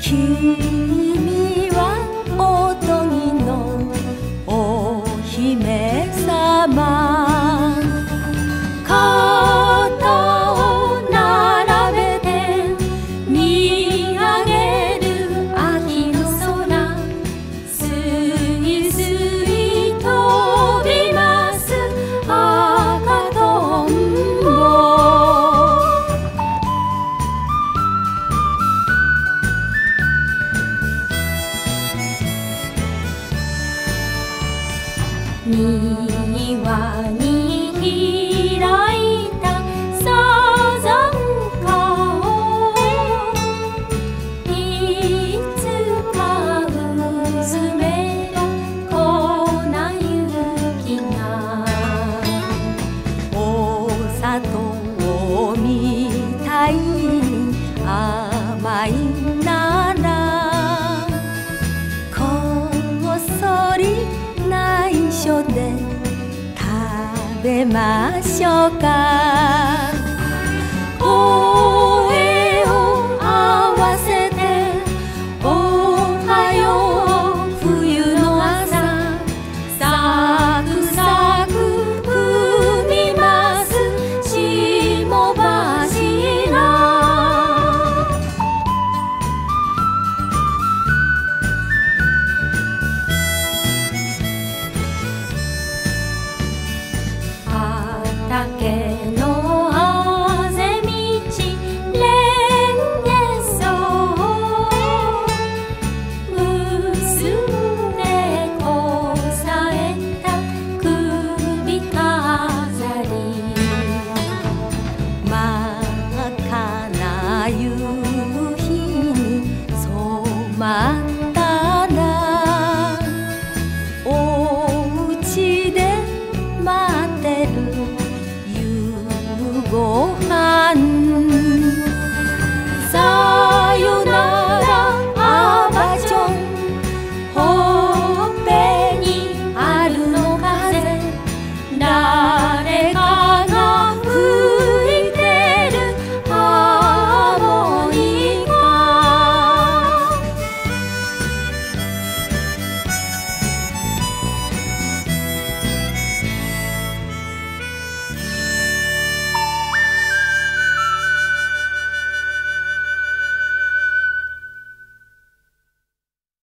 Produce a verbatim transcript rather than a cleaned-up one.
君はおとぎのお姫様、肩を並べて見上げる秋の空、すいすい飛びます赤とんぼ。庭に開いたサザンカをいつかうずめた粉雪がお砂糖みたいに甘いならこっそり内緒で食べましょうか。声を合わせておはよう冬の朝、サクサク踏みます霜柱。畑のあぜ道レンゲソ結んでこさえた首飾り、真っ赤な夕日に染まる